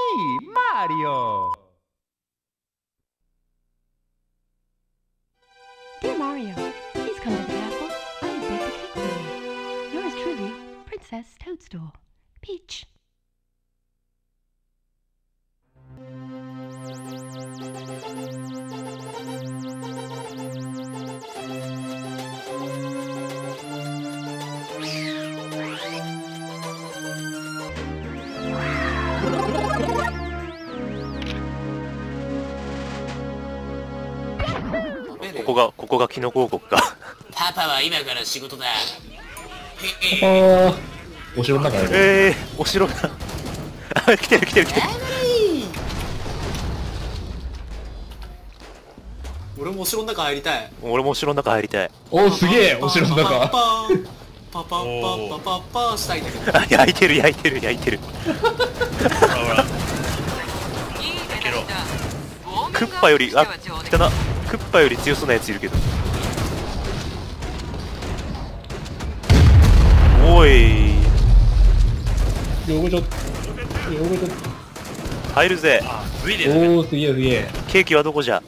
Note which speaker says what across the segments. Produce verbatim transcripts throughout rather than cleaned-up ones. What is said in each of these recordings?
Speaker 1: Mario!
Speaker 2: Dear Mario, please come to the castle. I have baked a cake for you. Yours truly, Princess Toadstool. Peach.
Speaker 3: ここがここがキノコ王国か。
Speaker 4: パパは今から仕事だ。
Speaker 5: あー、お城の中に。
Speaker 3: えー、お城だ。あ、来てる来てる来てる。
Speaker 4: 俺もお城の中入りたい。
Speaker 3: 俺もお城の中入りたい。
Speaker 5: おー、すげえ、お城の中。
Speaker 4: パパパパパパパパしたいんだけど。
Speaker 3: あ、焼いてる焼いてる焼いてる。
Speaker 6: ほらほら。開けろ。
Speaker 3: クッパより、あ、来たな。クッパより強そうなやついるけど。おい。
Speaker 5: よこちょっと。よこちょっ
Speaker 3: 入るぜ。
Speaker 6: あ、V
Speaker 5: と。
Speaker 6: で。
Speaker 5: おー、すげえすげえ。
Speaker 3: ケーキはどこじゃ。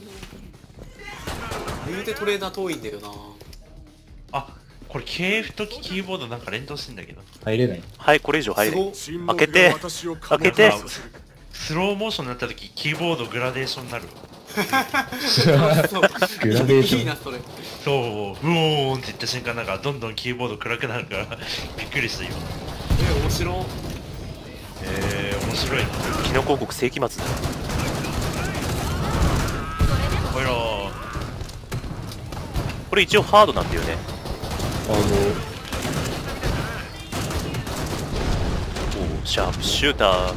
Speaker 4: 言うてトレーナー遠いんだよな。
Speaker 6: あ、これ ケーエフ とキーボードなんか連動してんだけど。
Speaker 5: 入れない。
Speaker 3: はい、これ以上入れない。
Speaker 4: す
Speaker 3: 開けて開けて。
Speaker 6: スローモーションになった時キーボードグラデーションになる。
Speaker 5: グラデーション。
Speaker 4: いいなそれ。
Speaker 6: そう、ブオーンって言った瞬間なんかどんどんキーボード暗くなるからびっくりした今。
Speaker 4: え、面白。
Speaker 6: えー、面白いな。
Speaker 3: キノコ王国世紀末だ。
Speaker 6: ほいろ
Speaker 3: これ一応ハードなんだよね。
Speaker 5: あの、
Speaker 3: おー、シャープシューター。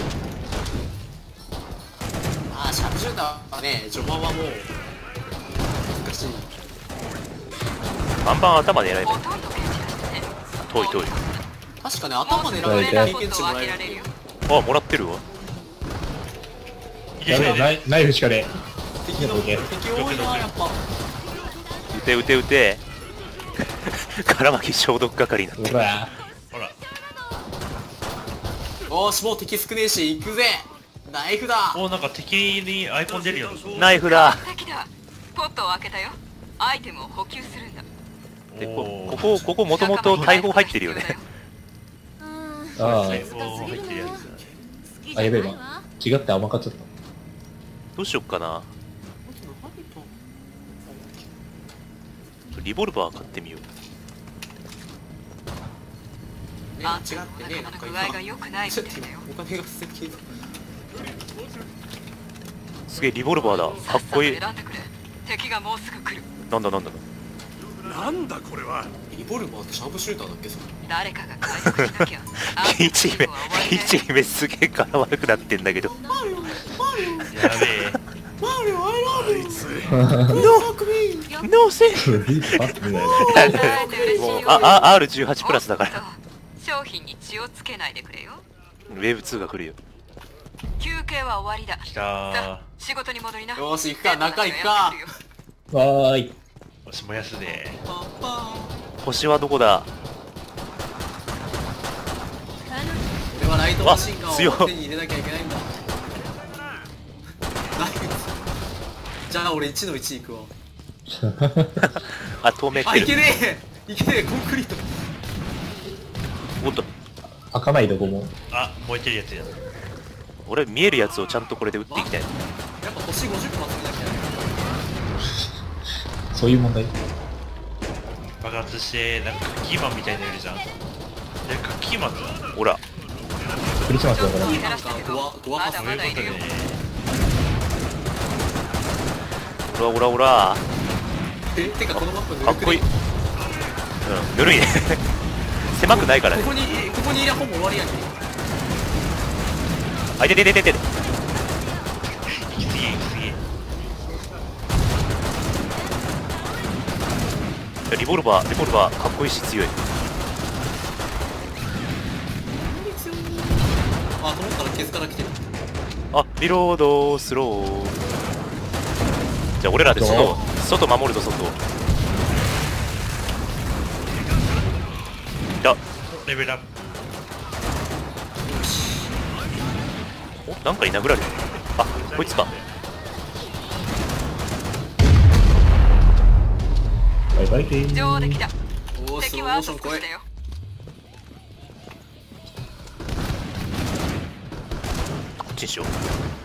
Speaker 4: あー、シャープシューターはね、序盤はもう難しい。
Speaker 3: バンバン頭狙えばいい。遠い遠い。
Speaker 4: 確かね、頭狙われる経験値もらえるっていう。
Speaker 3: あ、もらってるわ。
Speaker 5: やべえ、ナイナイフしかね
Speaker 4: 敵の敵多いな、やっぱ。
Speaker 3: 撃て撃て撃て。空巻き消毒係になっ
Speaker 5: え。
Speaker 3: て
Speaker 5: ほら。
Speaker 6: ほら。
Speaker 4: おーし、もう敵少ねえし、行くぜ。ナイフだ。
Speaker 6: お、なんか敵にアイコン出るよ。
Speaker 3: ナイフだ。
Speaker 7: 敵だ。ポットを開けたよ。アイテムを補給するんだ。
Speaker 3: でこ
Speaker 6: おー
Speaker 3: ここここもともと大砲入ってるよね。
Speaker 5: あ
Speaker 6: 最後入ってるやつ。
Speaker 5: あ、やべえな。違って甘かっちゃった。
Speaker 3: どうしよっかな。リボルバー買ってみよう。
Speaker 4: あ、違ってね、なんか
Speaker 7: 具合が良くないみたいだよ。
Speaker 4: お金が捨ててる。
Speaker 3: すげえリボルバーだ。かっこいい。
Speaker 7: 選んでくれ。敵がもうすぐ来る。
Speaker 3: なんだなんだ。
Speaker 1: なんだこれは。
Speaker 4: リボルバーってシャープシューターだっけそれ。
Speaker 7: 誰かが回復しなきゃ。
Speaker 3: ピーチ姫ピーチ姫すげえ体悪くなってんだけど。
Speaker 6: やべえ。
Speaker 4: マリオ、I love you!
Speaker 3: ノーセー
Speaker 5: ビーパみたいな。
Speaker 3: もうああ アールじゅうはち プラスだから
Speaker 7: 商品に血をつけないでくれよ。
Speaker 3: ウェーブツーが来るよ。
Speaker 7: 休憩は終わりだ。
Speaker 6: 来た
Speaker 7: さあ、仕事に戻りな。
Speaker 4: よーし、行くか、中行くか。
Speaker 5: わーい。
Speaker 6: ー。よし、燃やすで。
Speaker 4: パンパン。
Speaker 3: 星はどこだ。
Speaker 4: 俺はライトマシンガン
Speaker 3: わ強っ
Speaker 4: を手に入れなきゃいけないんだ。ナイフ。じゃあ俺いちのいち行くわ。
Speaker 3: あ、透明来
Speaker 4: あ、
Speaker 3: てる。
Speaker 4: いけねえいけねえ、コンクリート。
Speaker 3: おっと
Speaker 5: 開かないどこも。
Speaker 6: あ、燃えてるやつや。
Speaker 3: 俺見えるやつをちゃんとこれで撃っていきたい。
Speaker 4: やっぱ星ごじゅっこ集めなきゃ。
Speaker 5: そういう問題。
Speaker 6: 爆発してなんかクッキーマンみたいなのいるじゃん。え、クッキーマンだ。
Speaker 3: ほら
Speaker 5: クリスマスだから。
Speaker 4: なんかドア、ドアパス。
Speaker 6: そういうことね。
Speaker 3: ほらほらほら。
Speaker 4: え、てかこのマップぬるくね
Speaker 3: かっこいい。うんぬるいね。狭くないからね。
Speaker 4: ここに、ここにいりゃほぼ終わりやねん。
Speaker 3: あいてててててて。
Speaker 6: 行き過ぎ行き過ぎ。
Speaker 3: リボルバーリボルバーかっこいいし強い。
Speaker 4: あ、と思ったらケツから来てる。
Speaker 3: あ、リロードスロー。じゃあ俺らで外外守るぞ。外いた。
Speaker 6: レベルアップ。
Speaker 3: なんかに殴られる。あ、こいつか。
Speaker 5: バイバイでーす。
Speaker 7: 上出来だ。
Speaker 4: おースローモ
Speaker 7: 敵はあ
Speaker 4: ーション超え
Speaker 7: と少しだよ。
Speaker 3: こっちにしよう。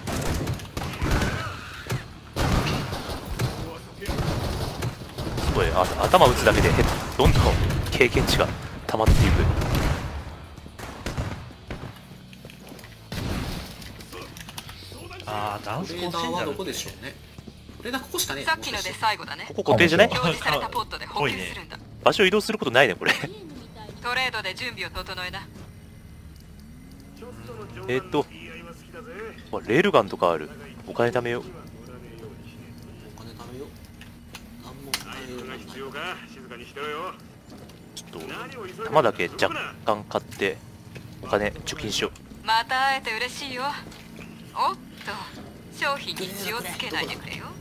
Speaker 3: すごい、あ頭打つだけでどんどん経験値が溜まっていく。
Speaker 6: あーダンス
Speaker 4: トレーダーはどこでしょうね。トレーダーここしかねえ。
Speaker 7: さっきので最後だね。
Speaker 3: ここ固定じゃない？
Speaker 7: 表示されたポットで補給するんだ。
Speaker 3: 場所移動することないねこれ。
Speaker 7: トレードで準備を整えな。
Speaker 3: えーっとレールガンとかある。お金貯めよう。
Speaker 4: お金貯めよう。なんも
Speaker 1: それが必要か。静かにしてろよ。
Speaker 3: ちょっと弾だけ若干買ってお金貯金しよう。
Speaker 7: また会えて嬉しいよ。おっと、商品に血をつけないでくれよ。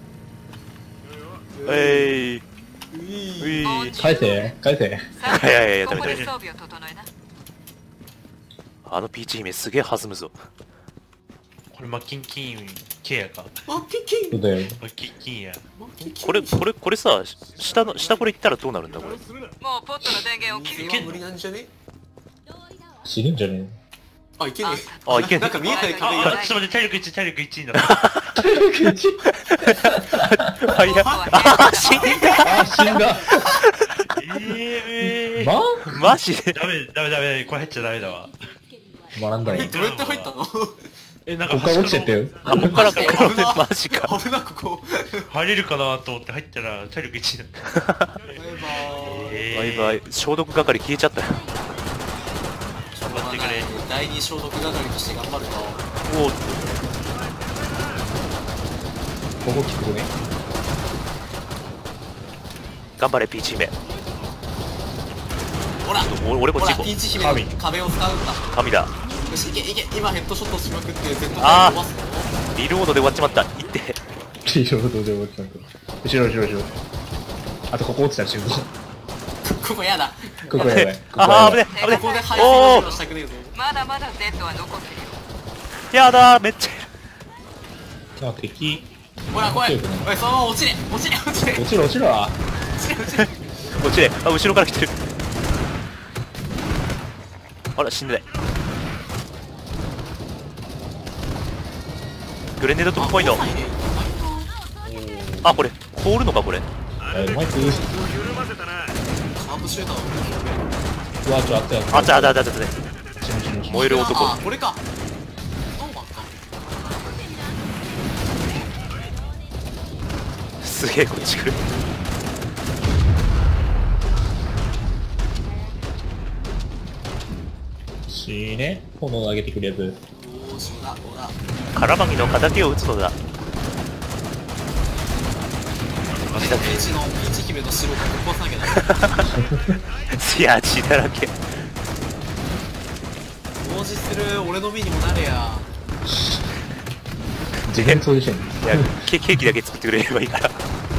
Speaker 3: えい、うい、
Speaker 5: 返せ返せ。
Speaker 7: さあ
Speaker 3: いやいやいや
Speaker 7: ここで
Speaker 3: ダメダ
Speaker 7: 装備を整えな。
Speaker 3: あのピーチ姫すげえ弾むぞ。
Speaker 6: これマッキンキン系やか。
Speaker 4: あ、キンキン
Speaker 5: そうだよ。
Speaker 6: マッキンキンや。
Speaker 3: これこれこれさ、下の下これ行ったらどうなるんだこれ。
Speaker 7: もうポットの電源を切るよ。
Speaker 4: は無理なんじゃね。
Speaker 5: 死ぬんじゃね
Speaker 4: あ、いけねえ。
Speaker 3: あいけん
Speaker 4: なんか見えない壁
Speaker 6: あ、
Speaker 4: が。
Speaker 6: ちょっと待って、体力いち、体力いちになっ
Speaker 3: あいや、あ死んだ。
Speaker 5: あ、死んだ。
Speaker 6: た。えー、
Speaker 5: ま
Speaker 3: マジで。
Speaker 6: ダメ、ダメ、ダメ、これ入っちゃダメだわ。
Speaker 5: 学んだよ。
Speaker 4: どうやって入ったの？
Speaker 6: え、なんか
Speaker 5: ここから落ちてったよ。
Speaker 3: あ、こっからこ
Speaker 4: 危
Speaker 3: こ
Speaker 4: な
Speaker 3: マジか。
Speaker 4: 危なくこう。
Speaker 6: 入れるかなと思って入ったら体力いちになった。
Speaker 4: バイバーイ。
Speaker 6: えー、
Speaker 3: バイバイ。消毒係消えちゃったよ。
Speaker 6: 頑張ってくれ。
Speaker 4: 第二消毒係として頑張ると。
Speaker 3: おお、
Speaker 5: ここ聞くね。
Speaker 3: 頑張れピーチ姫。
Speaker 4: ほら、
Speaker 3: お俺こっ
Speaker 4: ほら、
Speaker 3: ち行こ
Speaker 4: ピーチ姫の壁を使うんだ。
Speaker 3: う。神だ。
Speaker 4: よし、いけいけ、今ヘッドショットしまくって Z
Speaker 3: あー
Speaker 4: 飛ばすの。
Speaker 3: リロードで終わっちまった。いって。
Speaker 5: リロードで落ちたんだ。後ろ後ろ後ろ。あとここ落ちたら死ぬぞ。
Speaker 4: ここやだ。
Speaker 5: ここやばい。ここ
Speaker 3: ああ、危
Speaker 5: やばい。
Speaker 3: ね危ね
Speaker 4: ここで配線をしたくねえぞ。
Speaker 7: まだまだ Z は残ってるよ。
Speaker 3: やだー、めっちゃいる。
Speaker 5: あ、敵。
Speaker 4: ほら、怖い。おい、そのまま落ちれ落ちれ落ちれ
Speaker 5: 落ちろ落ちろ。
Speaker 4: 落ちれ落ちれ。
Speaker 3: こっちで、あ、後ろから来てる。あら、死んでない。グレネードトップポイント。あ、これ凍るのかこれ。
Speaker 5: えー、マイク。う
Speaker 1: 緩ませたな。
Speaker 4: シャープシューター。
Speaker 5: わ、ちょ、あったよ。
Speaker 3: あ、ちゃあだだだだ。
Speaker 5: 死ぬ死ぬ死ぬ。
Speaker 3: 燃える男。
Speaker 4: あ、これか。そうばっか。
Speaker 3: すげえこっち来る。
Speaker 5: 死ね。炎を上げてくるやつ。
Speaker 4: おーしほらほら。
Speaker 3: カラバギの敵を撃つのだ。
Speaker 4: ページのピーチ姫の城を壊さなきゃな。
Speaker 3: いや、血だらけ。
Speaker 4: 掃除する俺の身にもなれや。
Speaker 5: 次元掃除してんの。
Speaker 3: いや、ケケーキだけ作ってくれればいいから。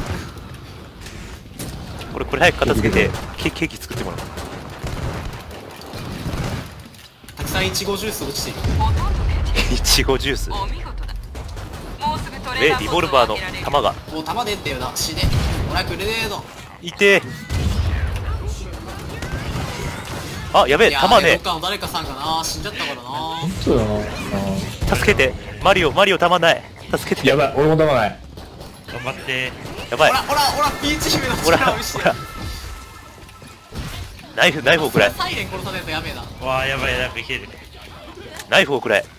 Speaker 3: これこれ早く片付けてケケーキ作ってもらおう。
Speaker 4: たくさんイチゴジュース落ちている。
Speaker 7: ほとんどで
Speaker 3: いちごジュース。
Speaker 7: お見事だ。もうすぐトレー
Speaker 3: え
Speaker 7: ダー
Speaker 3: リボルバーの弾が
Speaker 4: もう弾出ってよな。死ね。ほら、グレネード。
Speaker 3: いてー。あ、やべえ、
Speaker 4: いや
Speaker 3: 弾ね
Speaker 4: ーどっ。かの誰かさんがな死んじゃったからな。
Speaker 5: そうだな。
Speaker 3: 助けて。マリオマリオ弾ない。助けて。
Speaker 5: やばい、俺も弾ない。
Speaker 6: 頑張って。
Speaker 3: やばい。
Speaker 4: ほらほらほら、ピーチ姫の
Speaker 3: ほら
Speaker 4: 力を見せて。
Speaker 3: ほら。ナイフナイフをくらえ。
Speaker 4: サイレン殺さないとやべえな。
Speaker 6: わあ、やばい、なんかいける。
Speaker 3: ナイフをくらえ。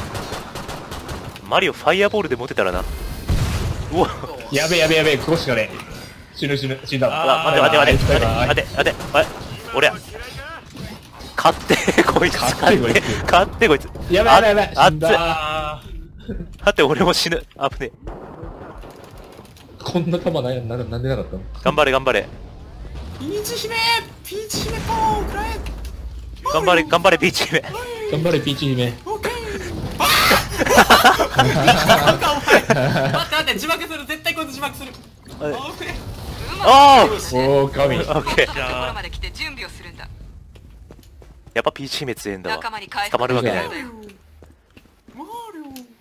Speaker 3: マリオファイアボールで持てたらな。うわ。
Speaker 5: やべえやべえやべえ、ここしかねえ。死ぬ死ぬ、死んだ。
Speaker 6: あー
Speaker 3: 待て待て待て待て
Speaker 5: バイバイ
Speaker 3: 待て待てあれ俺や勝ってこいつ
Speaker 5: 勝ってこいつ
Speaker 3: 勝ってこいつ
Speaker 5: やばいやばいやばい
Speaker 3: あ
Speaker 5: 死んだ
Speaker 3: 熱っ
Speaker 6: あ
Speaker 3: だって俺も死ぬ危ねえ
Speaker 5: こんな弾ないな、なんでなかったの。
Speaker 3: 頑張れ頑張れ
Speaker 4: ピーチ姫ピーチ姫ポーンくらえ。
Speaker 3: 頑張れ頑張れピーチ姫
Speaker 5: 頑張れ、ピーチ姫。
Speaker 4: オッケー。なんかお前待って待って字幕する、絶対こいつ字幕する。あ
Speaker 3: はい
Speaker 4: オッケー。
Speaker 3: あ
Speaker 4: よし
Speaker 5: おー、神。
Speaker 3: オッケー
Speaker 7: ところまで来て準備をするんだ。
Speaker 3: やっぱピーチ姫強えんだわ
Speaker 7: 仲間に返す
Speaker 3: 捕まるわけない
Speaker 4: マリオ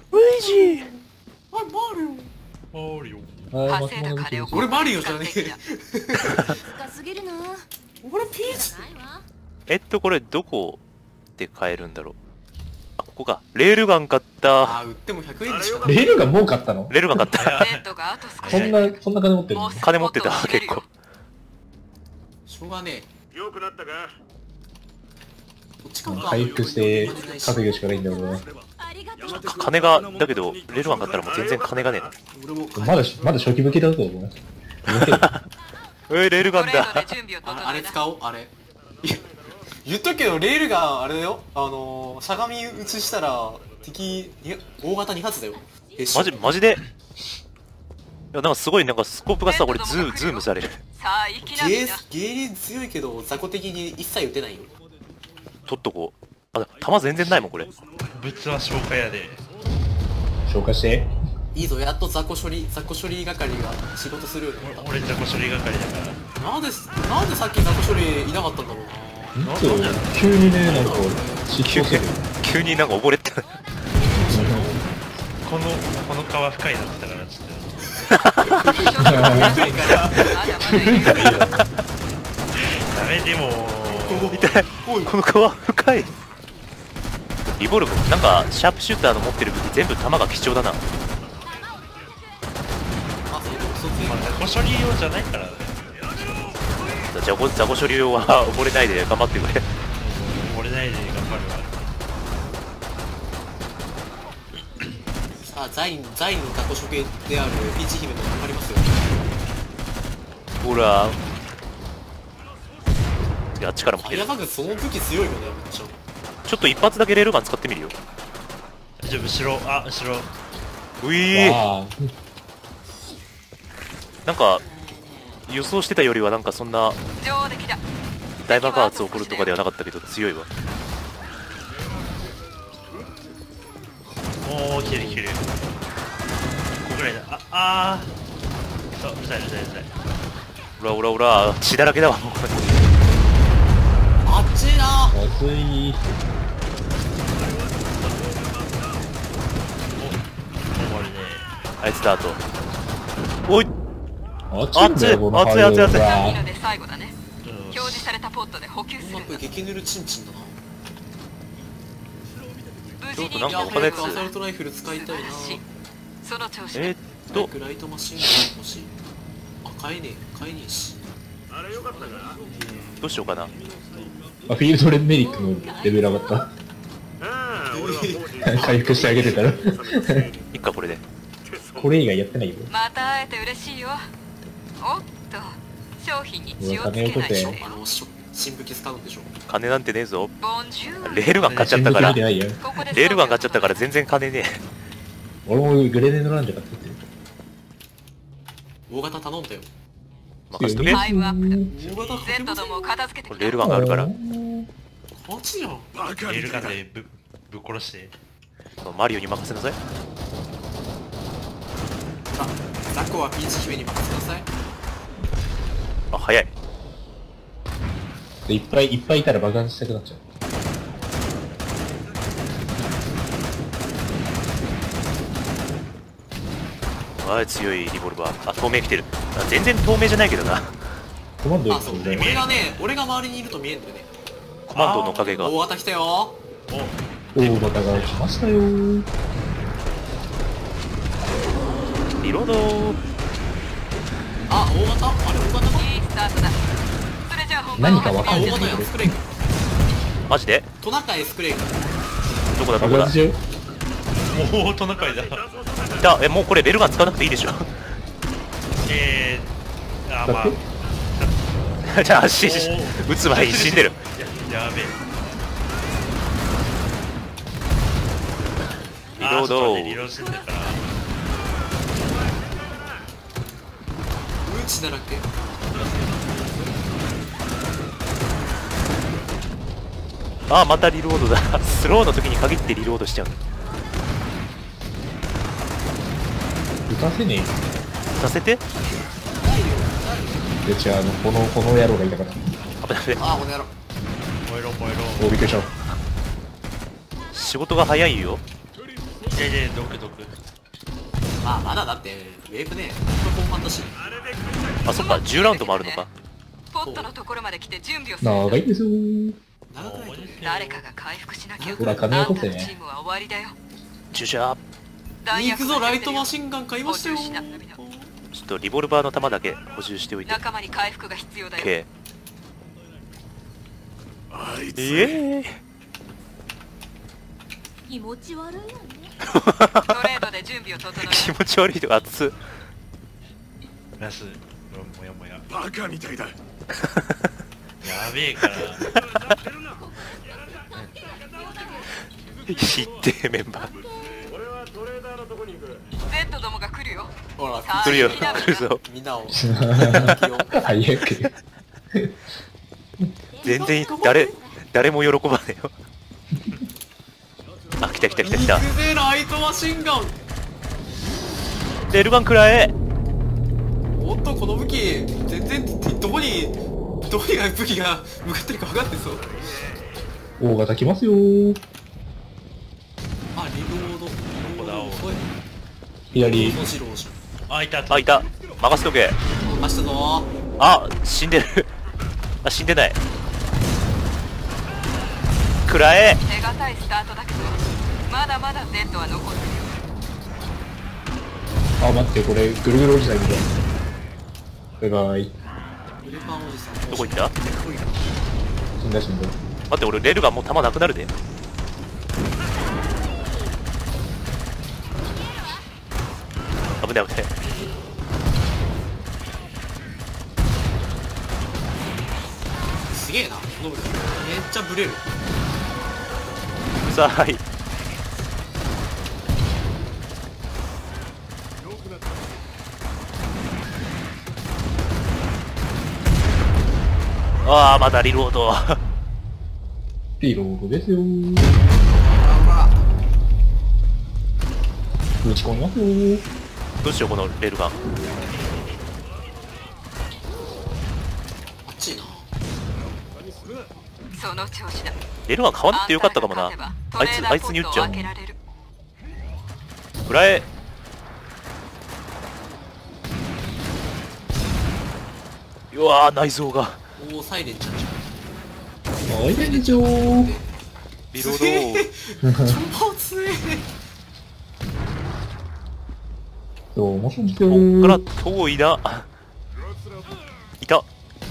Speaker 3: ルイージ
Speaker 4: あ、マリ
Speaker 6: おーよ。
Speaker 5: あ
Speaker 7: 稼いだ
Speaker 5: ーまあ
Speaker 7: 金を
Speaker 4: 俺マリオじゃねえ。
Speaker 8: 深すぎるな。
Speaker 4: 俺ピーチ。
Speaker 3: えっとこれどこで買えるんだろう。あ、ここか。レールガン買った。
Speaker 4: あー、売ってもひゃくえんでしか
Speaker 5: レールがもう買ったの？
Speaker 3: レールガン買った。
Speaker 7: ネットがあと少し
Speaker 5: そんな、そんな金持ってるの？
Speaker 3: 金持ってた結構。
Speaker 4: しょうがねえ。
Speaker 1: 良くなったか。
Speaker 4: こっちかんか。
Speaker 5: 回復して稼ぐしかないんだよな。
Speaker 8: ありがとう。
Speaker 3: か金がだけどレールガン買ったらもう全然金がね
Speaker 4: 俺も
Speaker 5: まだ、まだ初期向けだと思う。
Speaker 3: えな。えレールガン
Speaker 7: トレード
Speaker 3: だ。
Speaker 7: で準備を整
Speaker 4: あれあれ
Speaker 7: えな。
Speaker 4: 使おうあれ。いや言っとくけどレールがあれだよ。あのー、しゃがみ映したら敵に大型に発だよ。
Speaker 3: マジマジで。いやなんかすごいなんかスコープがさ俺ズーズームされる。
Speaker 7: さあ行きなみ
Speaker 4: ゲ
Speaker 7: んな。
Speaker 4: ーゲーリ強いけど雑魚的に一切撃てないよ。
Speaker 3: 取っとこう。あ弾全然ないもんこれ。
Speaker 6: 物は紹介やで。
Speaker 5: 消化して。
Speaker 4: いいぞ、やっと雑魚処理雑魚処理係が仕事するようになっ
Speaker 6: 俺、俺雑魚処理係だから。
Speaker 4: た。なんでなんでさっき雑魚処理いなかったんだろうな。
Speaker 5: ほんと急にね、なんか失踪する。
Speaker 3: 急になんか溺れてた。
Speaker 6: この、この川深いなってたから、ちょっ
Speaker 7: まだまだいるよ。
Speaker 6: と。ダメでも、
Speaker 3: 痛い。この川深い。リボルブなんかシャープシューターの持ってる武器全部弾が貴重だな。
Speaker 4: あ、そうそう
Speaker 6: まあ、雑魚処理用じゃないからね。
Speaker 3: じゃあザコ処理用は溺れないで頑張ってくれ。
Speaker 6: 俺ないで頑張るわ。
Speaker 4: さあザインザインの雑魚処理であるピーチ姫も頑張りますよ。
Speaker 3: ほらいやあっちからも来てる。
Speaker 4: ファイヤーバグその武器強いよね、めっちゃ。
Speaker 3: ちょっと一発だけレールガン使ってみるよ。
Speaker 6: じゃあ後ろ、あ、後ろ。
Speaker 3: ういー
Speaker 5: わあ、
Speaker 3: なんか予想してたよりはなんかそんな
Speaker 7: 上出来だ。
Speaker 3: 大爆発起こるとかではなかったけど強いわ。
Speaker 6: おー、来てる来てる。ここぐらいだ。あ、あー。そう、うるさいうるさいうるさい。
Speaker 3: オラオラオラ血だらけだわもう。
Speaker 4: あっちだー。
Speaker 5: 熱い。
Speaker 6: お、終わるね。
Speaker 3: あいつだあと。おい
Speaker 5: 熱いんだよ、この
Speaker 3: 熱い熱い熱い
Speaker 7: いいので最後だね。
Speaker 6: うん
Speaker 7: 表示されたポットで補給す
Speaker 4: マップ
Speaker 7: るんだ。
Speaker 4: 激ぬるチンチンだな。
Speaker 7: 無事に
Speaker 3: ちょっとなんか
Speaker 4: いや、
Speaker 3: 他のやつ
Speaker 4: 早くアサルトライフル使いたいな。
Speaker 7: 素晴らしい。その調子
Speaker 3: えー、
Speaker 7: だ。
Speaker 3: っと
Speaker 4: 早くライトマシンガン欲しい。あ、買えねえ買えねえし。
Speaker 1: あれ良かったか。
Speaker 3: どうしようかな。
Speaker 5: あ、フィールドレンメリックのレベル上がっ
Speaker 1: ああ、俺はもう
Speaker 5: た。回復してあげてたら。
Speaker 3: いっかこれで。
Speaker 5: これ以外やってないよ。
Speaker 7: また会えて嬉しいよ。おっと、商品に血をつけないでよ。
Speaker 4: あのしょ新武器使うんでしょ。
Speaker 3: 金なんてねえぞ。
Speaker 7: ボンジュール。
Speaker 3: レールガン買っちゃったから。
Speaker 5: 新武器見てないよ。
Speaker 7: ここで
Speaker 3: レールガン買っちゃったから全然金ねえ。
Speaker 5: 俺もグレネードランジャー買ってってる。
Speaker 4: 大型頼んだよ。
Speaker 3: 任せとけ。
Speaker 7: タイムアップだ。
Speaker 4: 大型かけ
Speaker 7: Z
Speaker 4: ません
Speaker 7: どもを片付けてきた。
Speaker 3: レールガンがあるから。
Speaker 4: 勝ちやん。
Speaker 1: バカ
Speaker 6: レールガンでぶぶっ殺して。
Speaker 3: マリオに任せなさい。
Speaker 4: あ、ザコはピーチ姫に任せなさい。
Speaker 3: あ早い。
Speaker 5: でいっぱいいっぱいいたら爆発したくなっちゃう。
Speaker 3: あー強いリボルバー。あ透明来てる。あ全然透明じゃないけどな。
Speaker 5: コマンド
Speaker 4: あ、そう。
Speaker 5: いくんだよ。
Speaker 4: 俺がね、俺が周りにいると見えんだよね。
Speaker 3: コマンドのおかげが。
Speaker 4: 大型来たよ。
Speaker 5: 大型が来ましたよー。
Speaker 3: リロード。
Speaker 4: あ、大型あれ大型か
Speaker 7: いいスタートだ。それじゃあ本番
Speaker 5: 何かわか
Speaker 4: あ、
Speaker 5: んない
Speaker 4: 大型やん。スクレイク。
Speaker 3: マジで
Speaker 4: トナカイスクレイク。
Speaker 3: どこだどこだ。
Speaker 5: 爆発しよう。
Speaker 6: おー、トナカイだ。
Speaker 3: いたえもうこれレールガン使わなくていいでしょ。
Speaker 6: えー、あ、まあ。
Speaker 3: じゃあ死撃つ前に死んでる。
Speaker 6: ややべえ。
Speaker 3: リロード
Speaker 6: あちょっと待ってリロードしてんだから。
Speaker 4: うんちだらけ。
Speaker 3: あまたリロードだ。スローの時に限ってリロードしちゃう。
Speaker 5: 撃たせねえよ。
Speaker 3: させて。
Speaker 5: で、違う、あの、この、この野郎がいたから。
Speaker 3: 危ない危ない。
Speaker 4: あ、この野郎。
Speaker 6: 燃えろ燃えろ。
Speaker 5: お、びっくりした。
Speaker 3: 仕事が早いよ。
Speaker 6: いやいや、毒毒。
Speaker 4: まあまだだってウェーブね本番だし。
Speaker 3: あ、そっか、じゅうラウンドもあるのか。
Speaker 7: ポットのところまで来て準備をするんだ。
Speaker 5: 長いですよー。
Speaker 4: 長くないと
Speaker 7: 誰かが回復しなきゃ。
Speaker 5: ほら金を取ってね
Speaker 7: あんたのチームは終わりだよ。
Speaker 3: 注射。
Speaker 4: 行くぞライトマシンガン買いましたよ。
Speaker 7: 補充しな
Speaker 3: ちょっとリボルバーの弾だけ補充しておいて。
Speaker 7: 仲間に回復が必要だよ。
Speaker 3: OK。
Speaker 1: あいつ
Speaker 3: イエーイ。
Speaker 8: 気持ち悪いよね。
Speaker 7: トレードで準備を整え
Speaker 3: 気持ち悪いとか熱っ。
Speaker 6: ラス、もやもや。
Speaker 1: バカみたいだ。
Speaker 6: やべえから。
Speaker 3: 知ってメンバー。
Speaker 1: 俺はトレーダーのとこに行く。
Speaker 7: Z どもが来るよ。
Speaker 4: ほら
Speaker 3: 来るよ、来るぞ。
Speaker 4: みんなを
Speaker 5: 早く。
Speaker 3: 全然誰誰も喜ばねえよ。あ、来た来た来た来た。
Speaker 4: 行くぜライトマシンガン。
Speaker 3: レールガンくらえ。
Speaker 4: おっとこの武器全然どこにどこに武器が向かってるか分かってそう。
Speaker 5: 大型来ますよー。
Speaker 4: あリロード。
Speaker 6: ここだお。
Speaker 5: 左。
Speaker 4: もちろん
Speaker 6: あ、いた。
Speaker 3: あ、いた。任せとけ。
Speaker 4: 走ったぞ
Speaker 3: あ、死んでる。あ、死んでない。くらえ。
Speaker 7: 手堅いスタートだけど、まだまだ Z は残ってるよ。
Speaker 5: あ、待って、これ、ぐるぐるおじさんいるじゃん。バイバイ。
Speaker 4: ー。ウレパンおじさん。
Speaker 3: どこ行った？
Speaker 5: 死んだ死んだ。
Speaker 3: 待って、俺レールガンもう弾なくなるで。危ない危ない。
Speaker 4: すげえなこの武器。めっちゃブレる。
Speaker 3: さあ、はい。ああ、まだリロード。
Speaker 5: リロードですよー。打ち込みますよー。
Speaker 3: どうしよう、このレールガン。
Speaker 4: あっちいな。
Speaker 7: その調子だ。
Speaker 3: レールガン買わなくてよかったかもな。あいつ、あいつに撃っちゃう。くらえ。うわー、内臓が。
Speaker 4: おおサイレンちゃんじゃん。
Speaker 5: はい、でしょー。
Speaker 3: リロード。
Speaker 4: 超強え。
Speaker 5: どうもしんですよ
Speaker 3: こっ
Speaker 5: ー。
Speaker 3: から遠いな。いた。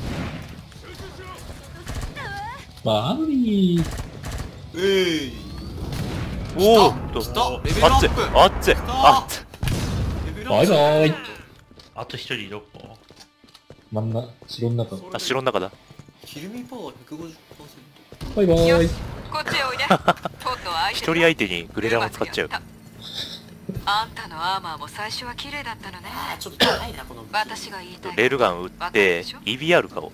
Speaker 5: マリー。
Speaker 4: えい。
Speaker 3: おおっと。
Speaker 4: 来たレベルア
Speaker 3: あっつい
Speaker 4: ップ。
Speaker 3: あっついあっつい。
Speaker 4: レベルアップ。
Speaker 5: バイバイ。
Speaker 6: あと一人どこ？
Speaker 5: 真ん中、城の中。
Speaker 3: あ、城の中だ。
Speaker 4: ヒルミパワーひゃくごじゅっパーセント。
Speaker 5: バイバイ。
Speaker 7: よし、こっちへおいで。ポットは相手
Speaker 3: 一人相手にグレランを使っちゃう。
Speaker 7: あんたのアーマーも最初は綺麗だったのね。
Speaker 4: あーちょっと高いなこの武器。
Speaker 7: 私が言いたい。
Speaker 3: レールガン撃って、イービーアール 買おう。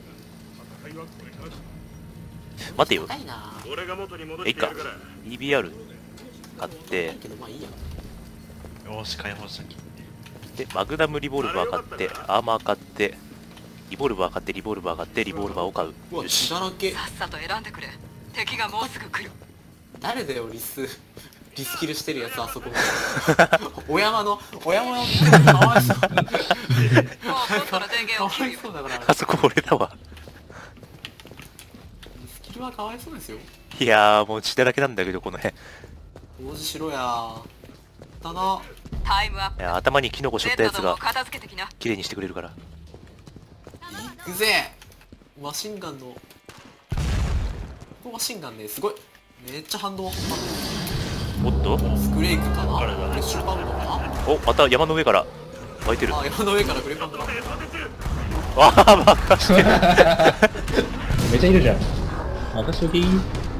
Speaker 3: 待てよ。
Speaker 4: 高いな。
Speaker 1: 俺が元に戻
Speaker 3: えいか
Speaker 1: してやるから。
Speaker 3: イービーアール 買って
Speaker 4: けどまあいいや。
Speaker 6: よし、解放したき。
Speaker 3: でマグナムリボルバー買ってアーマー買ってリボルバー買ってリボルバー買ってリボルバーを買う。
Speaker 4: うわ
Speaker 3: よし。
Speaker 4: 血だらけ。
Speaker 7: さっさと選んでくれ。敵がもうすぐ来る。
Speaker 4: 誰だよリスリスキルしてるやつあそこ。お山のお山のかわいそう。
Speaker 7: もうポットの電源を
Speaker 4: か
Speaker 7: 切るよ。
Speaker 4: わいそうだから。
Speaker 3: あそこ俺だわ。
Speaker 4: リスキルはかわいそうですよ。
Speaker 3: いやーもう血だらけなんだけどこの辺。
Speaker 4: 王子しろや。だな。
Speaker 7: タイムアップ。
Speaker 3: いや頭にキノコ背負ったやつ
Speaker 7: Z ども
Speaker 3: が
Speaker 7: 片付けてきな。
Speaker 3: 綺麗にしてくれるから。
Speaker 4: 行くぜ。マシンガンの。このマシンガンねすごい。めっちゃ反動。
Speaker 3: おっと
Speaker 4: スクレイクかな。
Speaker 6: あれだ
Speaker 4: フレッシュパウンドかな。
Speaker 3: おまた山の上から湧いてる。
Speaker 4: あ山の上からグレパンドだ。
Speaker 3: ああ爆破してる。
Speaker 5: めっちゃいるじゃん。任しときー。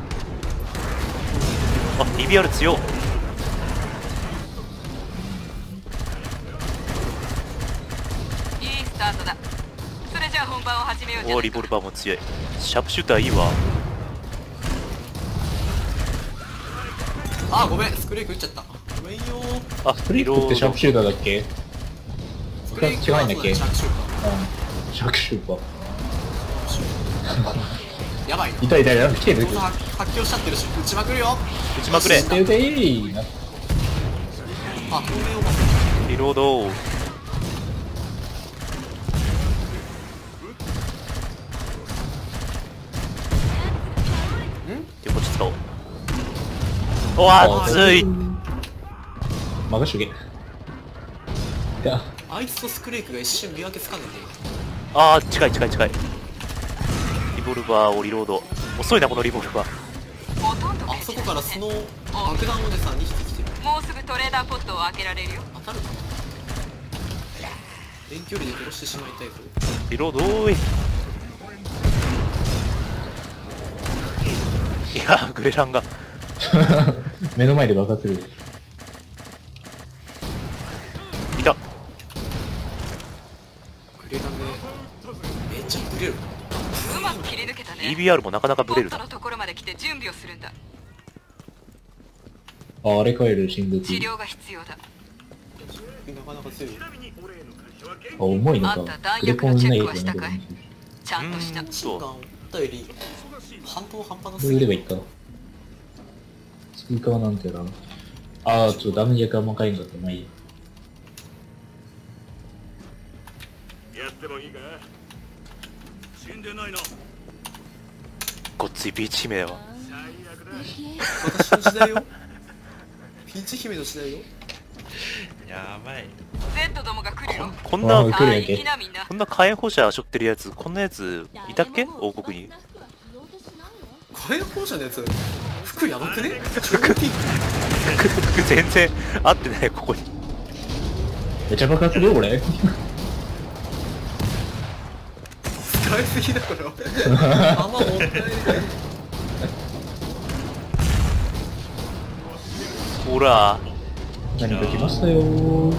Speaker 3: あ イービーアール 強っ。
Speaker 7: いいスタートだ。それじゃあ本番を始めようじゃないか。
Speaker 3: おーリボルバーも強い。シャープシューターいいわ。
Speaker 4: あごめんスクレイク撃っちゃった。ごめんよ。
Speaker 3: あ
Speaker 5: フリックってシャープシューターだっけ？
Speaker 4: スクレイク
Speaker 5: 違うんだっけ？
Speaker 4: シャープシュー
Speaker 5: うん。シャープシューター。
Speaker 4: ター。やばいな。
Speaker 5: いたいたいた。来てる。
Speaker 4: 発狂しちゃってるし撃ちまくるよ。
Speaker 3: 撃ちまくれ。
Speaker 5: 撃て撃てー。
Speaker 4: あ、透明を待
Speaker 3: リロード。んでこっち使おう。おわ熱い。
Speaker 5: 任しとけ。いや、
Speaker 4: あいつとスクレイクが一瞬見分けつかね
Speaker 3: あー近い近い近い。リボルバーをリロード。遅いなこのリボルバー。
Speaker 7: ほとんど
Speaker 4: え。あそこからその
Speaker 7: あ
Speaker 4: 爆弾おじさんにひき来てる。
Speaker 7: もうすぐトレーダーポットを開けられるよ。
Speaker 4: 当たるかな。遠距離で殺してしまいたいぞ。
Speaker 3: リロードーい。いやグレランが
Speaker 5: 目の前で爆発する。
Speaker 3: いた。
Speaker 4: グレランでめっちゃグレる。
Speaker 7: うまく切り抜けたね。
Speaker 3: イービーアール もなかなかブレるな。
Speaker 7: ポットのところまで来て準備をするんだ。
Speaker 5: あ、あれ帰る新武
Speaker 7: 治
Speaker 5: 器。
Speaker 7: 療が必要だ。
Speaker 4: なかなか強い。
Speaker 5: あ、重いのか
Speaker 7: あんた。弾
Speaker 5: グレ
Speaker 7: 薬のチェ
Speaker 5: コンないよ
Speaker 7: ックはしたかい？
Speaker 5: ね。
Speaker 7: ちゃんとした。
Speaker 4: 心眼思ったより半島半端な
Speaker 5: これ売
Speaker 4: すぎる。
Speaker 5: ればいいか。スピーカーなんてやら。あー、ちょっとダメージがあんまかいんかった。まあいいや。
Speaker 1: やってもいいか。死んでないな。
Speaker 3: ごっついビーチ姫だわ。
Speaker 1: 最悪だ。
Speaker 4: 私の時代よ。ピーチ姫の時代よ。
Speaker 6: やばい。
Speaker 7: Z どもが来るよ。
Speaker 3: こんな
Speaker 5: あー来るやんけ
Speaker 7: さあ行きなみんな。
Speaker 3: こんな火炎放射背負ってるやつ、こんなやついたっけ王国に。
Speaker 4: 火炎放射のやつ服やばくね。
Speaker 3: 全然合ってないここに。
Speaker 5: めちゃ爆発するよ、これ。
Speaker 4: 使いすぎだからあんまもったいない。
Speaker 3: ほら
Speaker 5: 何か来ましたよー。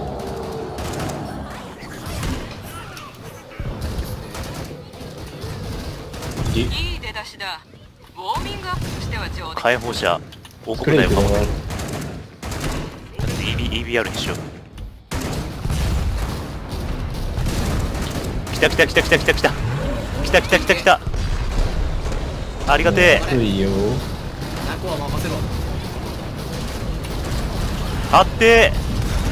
Speaker 7: いい出だしだ。ウォーミングアップとしては上出
Speaker 3: 火炎放射王
Speaker 5: ク
Speaker 3: 国だよ。
Speaker 5: レイクの
Speaker 3: イービーイービーアール にしよう。来た来た来た来た来た来た来た来た来た来た。ありがてえ。
Speaker 5: いいよ。
Speaker 4: ナコは任せろ。
Speaker 3: あってー。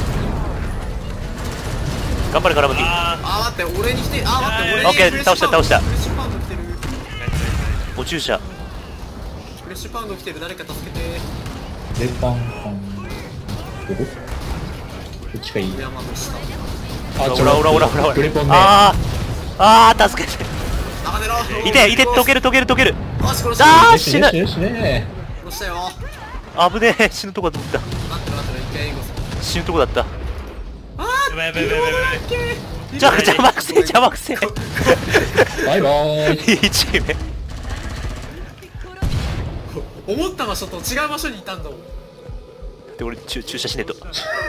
Speaker 3: 頑張れカラムキ。
Speaker 6: あ
Speaker 4: あー待って俺に来て。あー待って俺に。
Speaker 3: オッケー
Speaker 4: フレッシュ
Speaker 3: 倒した倒した
Speaker 4: フレッシュパウンド来てる。
Speaker 3: お注射。
Speaker 4: フレッシュパウンド来てる。誰か助けて。
Speaker 5: レパンパン。どこ？こっちがいい。
Speaker 4: 山の下。
Speaker 5: あ、
Speaker 3: オラオラオラオラオラ。
Speaker 5: グレポンね。
Speaker 3: あーあー助けて。
Speaker 4: 任せろ。
Speaker 3: いていて溶ける溶ける溶ける。
Speaker 4: よし殺した。
Speaker 3: あー
Speaker 5: よし
Speaker 3: 死ぬ。
Speaker 5: よしよしね。
Speaker 4: 殺したよ。
Speaker 3: 危ねえ死ぬとこだった。
Speaker 4: 待って待って一回援護する。
Speaker 3: 死ぬとこだった。
Speaker 6: ーやばいやばいやばいやばい。
Speaker 3: じゃ邪魔くせえ邪魔くせえ。
Speaker 5: バイバーイ。
Speaker 3: いいチーム。
Speaker 4: 思った場所と違う場所にいたんだもん。
Speaker 3: で俺注注射しねえと。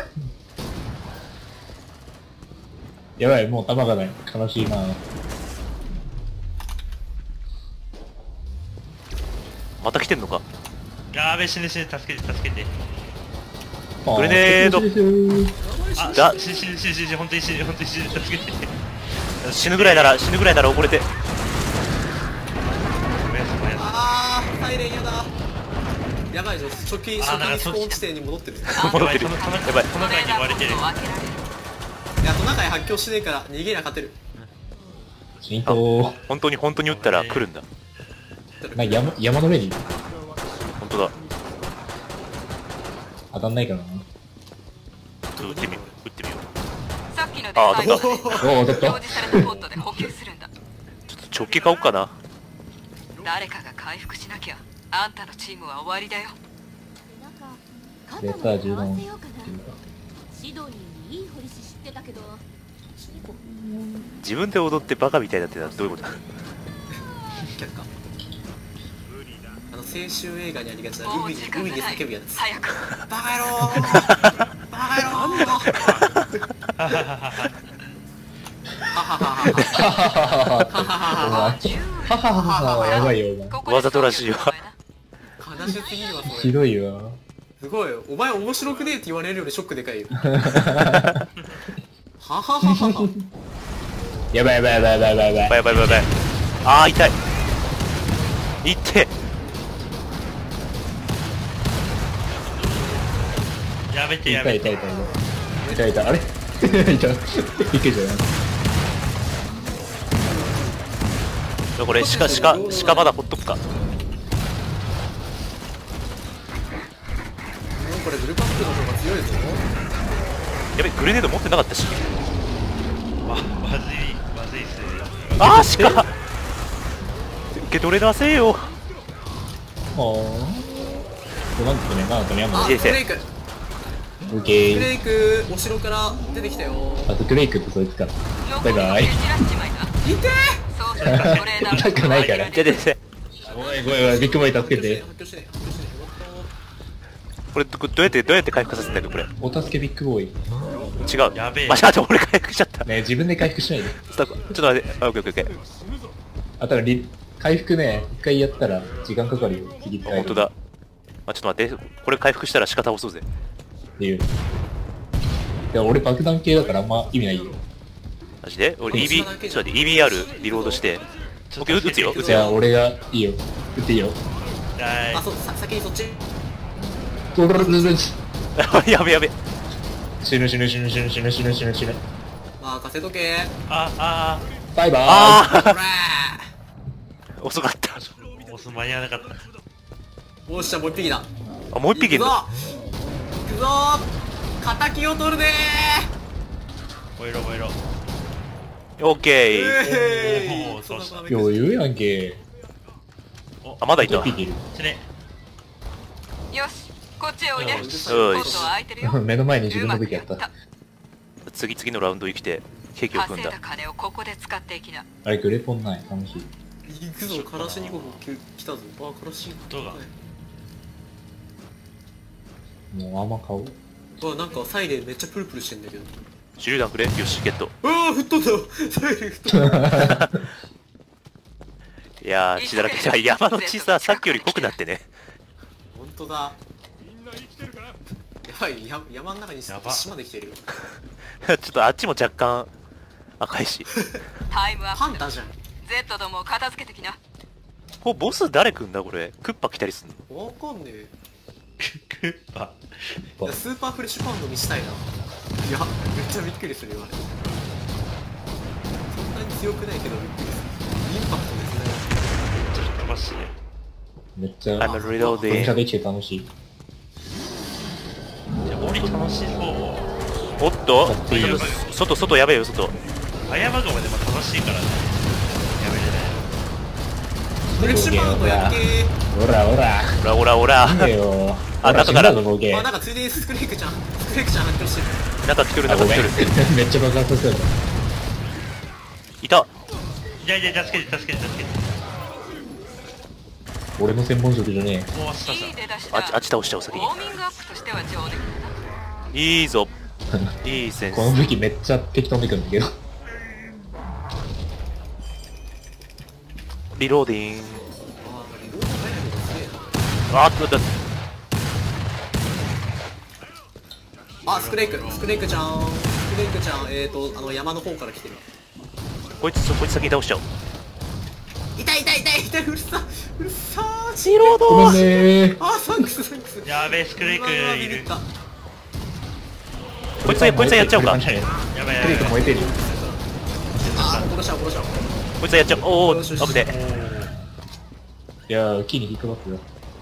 Speaker 5: やばい、もう弾がない。悲しいな。
Speaker 3: また来てんのか。
Speaker 6: やべえ死ぬ死ぬ助けて助けて。
Speaker 3: グレネード
Speaker 6: あ
Speaker 3: だ
Speaker 6: 死ぬ死ぬ死ぬ死ぬ本当に死ぬ本当に死ぬ助けて。
Speaker 3: 死ぬぐらいなら死ぬぐらいなら溺れて。
Speaker 6: ごめんなさいごめんなさい。
Speaker 4: あーサイレンやだ。やばいぞ。初期
Speaker 6: あ
Speaker 4: 初期スポーン地点に戻ってる。
Speaker 3: 戻ってる。
Speaker 6: このこの
Speaker 3: やばい。
Speaker 6: この中に追われてる。
Speaker 7: トレーダーポットを開けられる。
Speaker 4: いやトナカイ発狂しねえから逃げりゃ勝てる。
Speaker 5: 死にと
Speaker 3: 本当に本当に撃ったら来るんだ。
Speaker 5: ー。な山、山の上に
Speaker 3: 本当だ。
Speaker 5: 当たんないからな。
Speaker 3: 撃ってみよう撃ってみよう。
Speaker 7: さっきのデ
Speaker 3: あ当たっ
Speaker 7: ザインで
Speaker 5: おお、当たった。
Speaker 7: 表示されたポットで補給するんだ。
Speaker 3: ちょっと直帰買おうかな。
Speaker 7: 誰かが回復しなきゃあんたのチームは終わりだよ。
Speaker 5: レーター銃弾。
Speaker 8: シドニーにいい堀市知ってたけど
Speaker 3: 自分で踊ってバカみたいだってのはどういうことだ。
Speaker 4: 却下。あの青春映画にありがちな
Speaker 7: もう
Speaker 4: 海に
Speaker 7: 時間がない
Speaker 4: 海に叫ぶやつ。
Speaker 7: 早く。
Speaker 4: バカ野郎バカ野郎ははははは
Speaker 5: はははは、やばいよ、お
Speaker 7: ここで
Speaker 3: わざとらしいわ
Speaker 4: 悲しすぎるわそ
Speaker 5: 前。ひ
Speaker 4: れ。
Speaker 5: どいわ。
Speaker 4: すごいよ。お前面白くねえって言われるよりショックでかいよ。はははは。
Speaker 5: やばいやばいやばいやばいやばいやばい。
Speaker 3: やばいやばいやばいやばい。あー痛い。痛い。
Speaker 6: やめて
Speaker 5: い
Speaker 6: やめて。
Speaker 5: たいたいたいたいた、あれいたびっくりした
Speaker 3: これ鹿鹿鹿まだほっとくか。
Speaker 4: もうこれブルパックの方が強いぞ。
Speaker 3: やべグレネード持ってなかったし。
Speaker 6: ま、まずい、まずいっすね。
Speaker 3: あー鹿受け取れなせよ。
Speaker 5: おーこなんてねなんかね
Speaker 4: あ、
Speaker 3: いいです
Speaker 4: クレイク
Speaker 5: オッケー
Speaker 4: クレイクお城から出てきたよ。
Speaker 5: あとクレイクってそいつか
Speaker 7: 残りを蹴
Speaker 5: バイバイ
Speaker 7: 散らしちまいな。
Speaker 4: いて
Speaker 7: そうするとトレーダー
Speaker 5: 痛くないから
Speaker 3: ででで
Speaker 5: ごめんごめんごめんビッグバイ助けて
Speaker 4: 発表してね発表してね
Speaker 3: これどどうやってどうやって回復させてんだっけこれ。
Speaker 5: お助けビッグボーイ
Speaker 3: 違う。
Speaker 6: やべえ
Speaker 3: 間違った俺回復しちゃった。
Speaker 5: ね自分で回復しないで
Speaker 3: ちょっとちょっと待って。あオッケーオッケーオッケー。
Speaker 5: あただリ回復ね一回やったら時間かかるよ次
Speaker 3: あ本当だ。あちょっと待ってこれ回復したら鹿倒そうぜ。
Speaker 5: っていういや俺爆弾系だからあんま意味ないよ
Speaker 3: マジで俺 イービー ちょっと待って イービーアール リロードしてオッケー撃つよ撃つよ。
Speaker 5: じゃあ俺がいいよ撃っていいよ
Speaker 6: は
Speaker 4: あ、そう、さ先にそっち
Speaker 5: ドロドロドロドロ
Speaker 3: やべやべ。
Speaker 5: 死ぬ死ぬ死ぬ死ぬ死ぬ死ぬ死ぬ死ぬ
Speaker 4: まあ、稼いとけ
Speaker 6: あ、あ
Speaker 5: バイバーイ
Speaker 3: あ
Speaker 4: ほら
Speaker 3: ー遅かった。
Speaker 6: ー、押す間に合わなかった。
Speaker 4: ーおっしゃ、もう一匹だ
Speaker 3: あもう一匹いるの。
Speaker 4: 行くぞー敵を取るで
Speaker 6: 燃えろ燃えろ。
Speaker 3: オッケ
Speaker 4: ー
Speaker 3: ー。
Speaker 4: え
Speaker 6: おーそうした
Speaker 5: 余裕やんけ
Speaker 3: あまだいた。
Speaker 5: 一匹いる
Speaker 6: 死ね。
Speaker 7: よし、こっちへおいで。
Speaker 3: よし
Speaker 7: コートは空いてるよ。
Speaker 5: 目の前に自分の武器あった
Speaker 7: うまくや
Speaker 3: 次々のラウンド生きてケーキを踏んだ
Speaker 7: 稼いだ。金をここで使っていきな。
Speaker 5: あれグレポンない楽しい
Speaker 4: 行くぞ、カラシニコフ来たぞあ、カラシニコフ
Speaker 6: どうだ
Speaker 5: もうあんま買おう
Speaker 4: うわ、なんかサイレンめっちゃプルプルしてんだけど
Speaker 3: 手榴弾くれ。よしゲット。
Speaker 4: うわー、吹っ飛んだサイレン吹っ飛んだ
Speaker 3: いやー血だらけじゃ山の血ささっきより濃くなってね。
Speaker 4: ほんとだやばい、や山の中に
Speaker 6: やば
Speaker 4: 島できてるよ
Speaker 3: ちょっとあっちも若干赤いし。
Speaker 7: タイムアップだ。
Speaker 4: パンダじゃん
Speaker 7: Z どもを片付けてきな。
Speaker 3: これボス誰くんだこれ。クッパ来たりすんの。
Speaker 4: わかんねえ
Speaker 6: クッパ。
Speaker 4: いやスーパーフレッシュパウンドにしたいないや、めっちゃびっくりするよあれそんなに強くないけどびっくりするインパクトですね
Speaker 6: ちょっと飛ばして。
Speaker 5: めっちゃ
Speaker 3: I'm
Speaker 5: 電
Speaker 3: reloading。
Speaker 5: 車できて楽しい
Speaker 6: じゃあ俺楽しそう。
Speaker 3: おっと
Speaker 5: 買っていいよ
Speaker 3: 外外やべえよ外。
Speaker 6: 葉山川でも楽しいからね。やめれない。
Speaker 4: フレッシュパウンドやっけ
Speaker 5: ほらほら
Speaker 3: オラオラオラ。
Speaker 5: なんだよ
Speaker 3: あ中から
Speaker 5: ほ死んだぞボケ
Speaker 4: ーあ、なんかついでにスクレイクちゃんスクレイクちゃん発表してる
Speaker 3: 中来とる
Speaker 5: あごめん
Speaker 3: 中来とる。
Speaker 5: めっちゃ爆発させた
Speaker 3: いた。
Speaker 6: いやいや、助けて助けて助けて。
Speaker 5: 俺の専門職じゃね
Speaker 6: おー、したし
Speaker 7: いい出だし
Speaker 3: あっちあ
Speaker 7: だ。
Speaker 3: っち倒しちゃおう先に
Speaker 7: ウォ。ーミングアップとしては上出来だな。
Speaker 3: いいぞいいセンス。
Speaker 5: この武器めっちゃ敵飛んでくるんだけど
Speaker 3: リローディング。
Speaker 4: あー、リロード早いのがすげえ
Speaker 3: あっとだ。
Speaker 4: なあ、スクレイクスクレイクちゃんスクレイクちゃん、えーと、あの山の方から来てる
Speaker 3: こいつこいつ先に倒しちゃおう。
Speaker 4: 痛い痛い痛い痛いうるさうるさー
Speaker 3: リロー
Speaker 5: ごめんねー
Speaker 4: あー、サンクスサンクス
Speaker 6: やべえ、スクレイク
Speaker 4: うわうわ
Speaker 6: いる。
Speaker 4: ビビった
Speaker 3: こいつこいつやっちゃおうか。
Speaker 6: やばいや
Speaker 5: クレイク
Speaker 6: ばい。
Speaker 5: 燃えてる
Speaker 4: あー、殺しちゃおう殺しちゃおう
Speaker 3: こいつやっちゃおう。おお
Speaker 4: よしよし
Speaker 3: 危ね
Speaker 5: いやー木に引っかかってた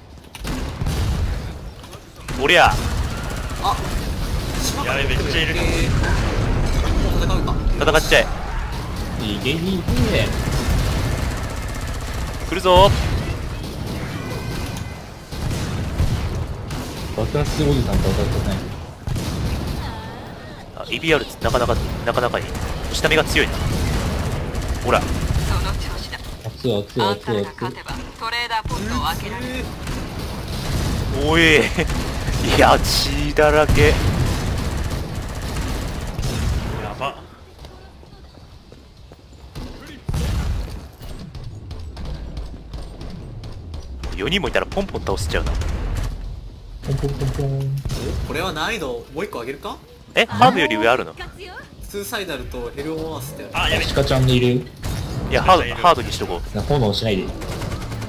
Speaker 3: おりゃ
Speaker 4: あ、島から
Speaker 6: やべえめっちゃいる
Speaker 4: えーもう戦うか
Speaker 3: 戦っちゃえ。
Speaker 5: いいゲいいね
Speaker 3: 来るぞ。
Speaker 5: 爆発おじさんと当たってない
Speaker 3: あ イービーアール なかなかなかなかに下見が強いな。ほら
Speaker 7: その調子だ。
Speaker 5: 熱い熱い
Speaker 7: あんたら
Speaker 5: 熱い熱い
Speaker 7: が勝てばトレーダーポストを開けられる。
Speaker 3: おいいや血だらけ。
Speaker 6: やば。
Speaker 3: よにんもいたらポンポン倒せちゃうな。
Speaker 5: ポンポンポンポン
Speaker 4: おこれは難易度もう一個上げるか
Speaker 3: えハードより上あるの。
Speaker 4: ツーサイダルとヘルオンアースってある
Speaker 6: あ、やべえ。
Speaker 5: 鹿ちゃんにいるよ
Speaker 3: いやハードハードにしとこう。
Speaker 5: な炎しないで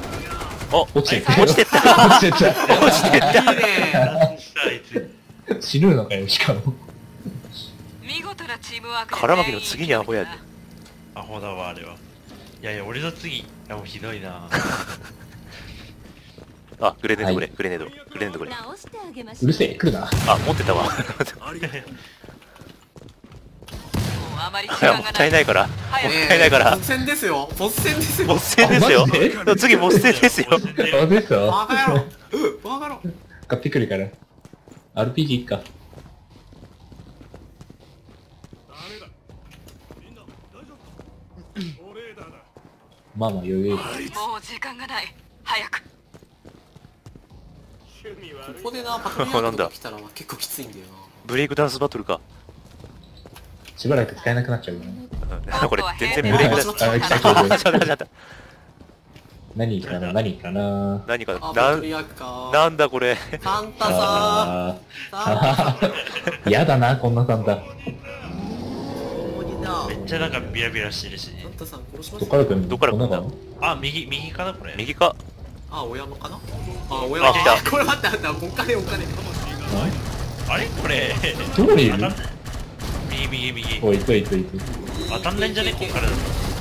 Speaker 3: お
Speaker 5: 落ちてった
Speaker 3: 落ちてった
Speaker 5: 落ちてった
Speaker 3: 落ちてった。
Speaker 4: いいね
Speaker 6: 何したあいつ。
Speaker 5: 死ぬのかよ、しかも。
Speaker 7: 見事なチームワークで
Speaker 3: 空巻きの次にアホやで。
Speaker 6: アホだわあれは。いやいや俺の次いやもうひどいな。
Speaker 3: あ、グレネードこれ、
Speaker 5: はい
Speaker 3: グレネード、グレネードこれ。
Speaker 8: 直してあげましょ
Speaker 5: うるせえ、来るな。
Speaker 3: あ、持ってたわ。
Speaker 7: もうあまり時
Speaker 3: いや、
Speaker 7: 間が
Speaker 3: もったいないから。も
Speaker 7: 早く
Speaker 3: ったいないから
Speaker 4: ボ。ス戦ですよボス戦ですよ
Speaker 3: ボス戦ですよ
Speaker 5: あマジで。
Speaker 3: でも次ボス戦ですよ。
Speaker 5: あ、ですか
Speaker 4: バカ野郎バカ野郎
Speaker 5: 買ってくるから。アールピージー いっか。まあまあ余裕。
Speaker 7: もう時間がない早く
Speaker 4: ここでなパトリアートが来たら結構きついんだよな
Speaker 3: ブレイクダンスバトルか。
Speaker 5: しばらく使えなくなっちゃうからね。
Speaker 3: これ全然ブレイクダンス。
Speaker 5: あ、来た来た来
Speaker 3: ちょ
Speaker 5: た。
Speaker 3: っと待って
Speaker 5: 何かな何かな
Speaker 3: 何か
Speaker 4: あ、
Speaker 3: な
Speaker 4: パトリアークか
Speaker 3: なんだこれ。
Speaker 4: サンタさ
Speaker 5: あ
Speaker 4: ーサンタさ
Speaker 5: ー。やだな、こんなサンタ。
Speaker 4: んここにな
Speaker 6: めっちゃなんかビラビラしてるし。
Speaker 4: サンタさん殺しま
Speaker 5: どっ
Speaker 4: す
Speaker 5: から来るの
Speaker 3: どっから来るんだ
Speaker 5: こんなの
Speaker 6: あ右右かなこれ。
Speaker 3: 右か。
Speaker 4: あ、お山かなあ、お山
Speaker 3: あ来た
Speaker 4: これ待って待ってお金お金
Speaker 6: あれこれ。
Speaker 5: どこにいる
Speaker 6: 当たん右右右。
Speaker 5: おい、行く行く行く。
Speaker 6: 当たんないんじゃねこっからだと。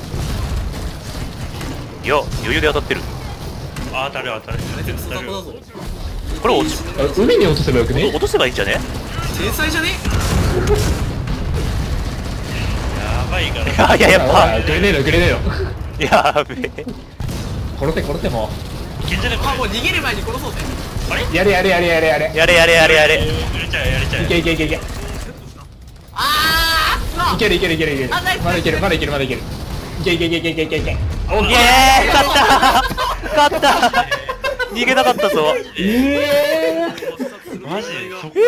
Speaker 3: いや、余裕で当たってる。
Speaker 6: あ当たる当たる
Speaker 4: あれ鉄
Speaker 6: 当たる。
Speaker 4: だこだぞ
Speaker 3: これ落ち、
Speaker 5: あ、海に落とせばよくね
Speaker 3: 落とせばいいんじゃね。
Speaker 4: 天才じゃね
Speaker 6: やばいから。
Speaker 3: いやいや、やっ
Speaker 5: あ、グレネード、グレネード。
Speaker 3: ぱ、やべえ。
Speaker 5: 殺せ殺せも
Speaker 6: いけんじゃねこ
Speaker 4: あ、もう逃げる前に殺そうぜ
Speaker 6: れ。あれ
Speaker 5: う。やれやれやれやれやれ。
Speaker 3: やれやれやれやれ。
Speaker 6: やれちゃうやれちゃう。
Speaker 5: いけいけいけいけ。い
Speaker 4: あー
Speaker 5: けるいけるいけるいける。
Speaker 4: あナイス
Speaker 5: まだいけるまだいけるまだいける。いけいけいけいけいけいけいけ。
Speaker 3: オッケー勝った勝った逃げなかったぞ。
Speaker 5: え
Speaker 6: マジそっか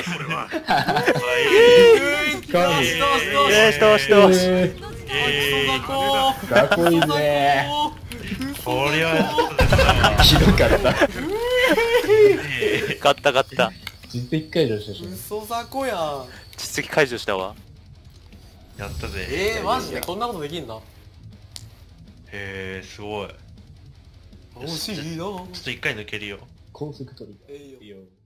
Speaker 5: ー。かわいい。
Speaker 3: よしとしとし。
Speaker 5: え
Speaker 6: え
Speaker 5: ー、かっこいいね。
Speaker 6: ー、これはやった
Speaker 5: ひどかった。
Speaker 3: 勝った勝った。
Speaker 5: 実績解除したし。
Speaker 4: 嘘雑魚やん
Speaker 3: 実績解除したわ。
Speaker 6: やったぜ。
Speaker 4: えー、マジでこんなことできんだ
Speaker 6: へえ、すごい。
Speaker 4: 惜しいな
Speaker 6: ちょっと一回抜けるよ。
Speaker 5: 高速取り。
Speaker 4: えいよ
Speaker 5: いいよ。